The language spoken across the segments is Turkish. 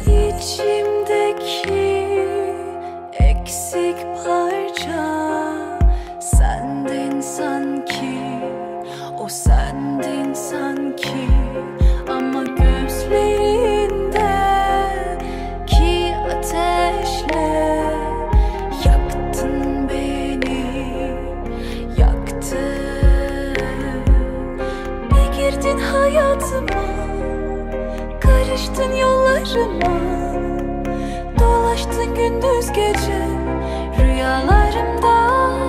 İçimdeki eksik parça sendin sanki, o sendin sanki. Ama gözlerindeki ateşle yaktın beni, yaktın. Bir girdin hayatıma, karıştın yollarıma, dolaştın gündüz gece rüyalarımda.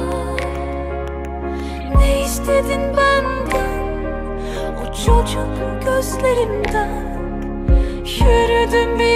Ne istedin benden, o çocuk gözlerimden? Yürüdüm bir